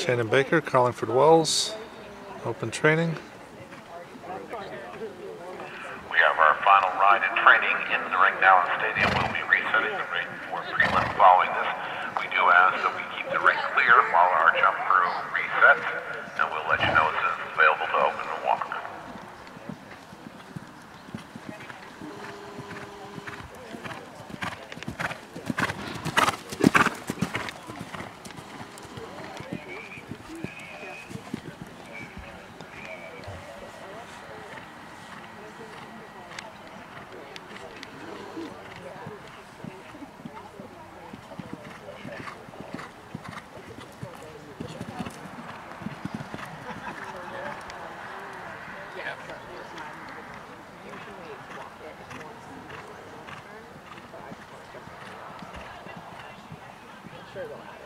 Shannon Baker, Carlingford Wells, open training. We have our final ride in training in the ring now in the stadium. We'll be resetting the ring for prelim following this. We do ask that we keep the ring clear while our jump crew resets, and we'll let you know as soon as it's available to open the walk. Sure they'll have it.